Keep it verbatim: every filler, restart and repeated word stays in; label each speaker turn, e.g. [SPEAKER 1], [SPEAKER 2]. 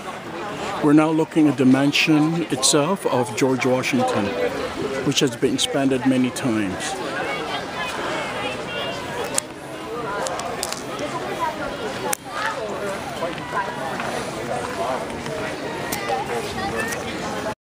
[SPEAKER 1] We're now looking at the mansion itself of George Washington, which has been expanded many times.